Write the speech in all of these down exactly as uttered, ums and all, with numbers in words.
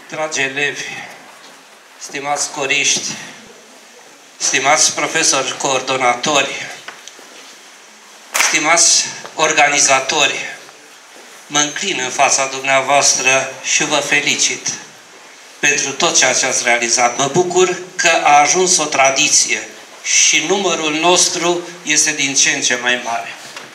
Dragi elevi, stimați coriști, stimați profesori coordonatori, stimați organizatori, mă înclin în fața dumneavoastră și vă felicit pentru tot ceea ce ați realizat. Mă bucur că a ajuns o tradiție și numărul nostru este din ce în ce mai mare.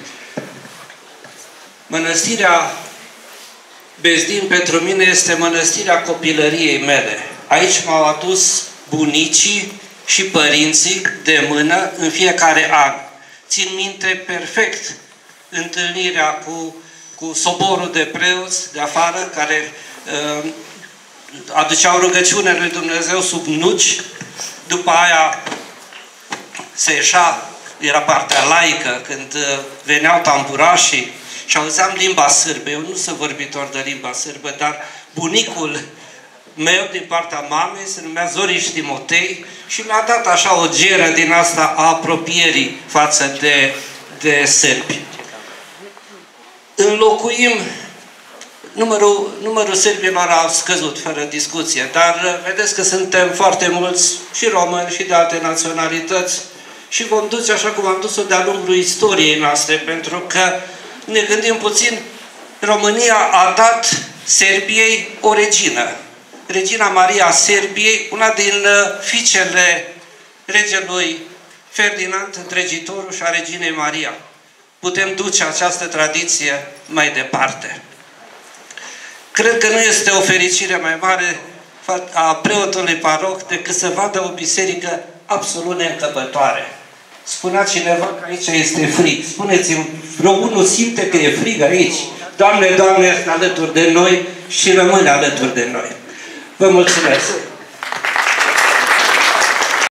Mănăstirea Bezdin pentru mine este mănăstirea copilăriei mele. Aici m-au adus bunicii și părinții de mână în fiecare an. Țin minte perfect întâlnirea cu, cu soborul de preoți de afară, care uh, aduceau rugăciunea lui Dumnezeu sub nuci. După aia se ieșea, era partea laică, când uh, veneau tamburașii și auzeam limba sârbă. Eu nu sunt vorbitor de limba sârbă, dar bunicul meu din partea mamei se numea Zoriș Timotei și mi-a dat așa o geră din asta a apropierii față de, de sârbi. Înlocuim, numărul, numărul sârbilor a scăzut fără discuție, dar vedeți că suntem foarte mulți și români și de alte naționalități și vom duce așa cum am dus-o de-a lungul istoriei noastre, pentru că ne gândim puțin, România a dat Serbiei o regină. Regina Maria Serbiei, una din fiicele regelui Ferdinand Întregitorul și a reginei Maria. Putem duce această tradiție mai departe. Cred că nu este o fericire mai mare a preotului paroc decât să vadă o biserică absolut neîncăpătoare. Spunea cineva că aici este frig. Spuneți-mi, vreo unul simte că e frig aici? Doamne, Doamne, este alături de noi și rămâne alături de noi. Vă mulțumesc!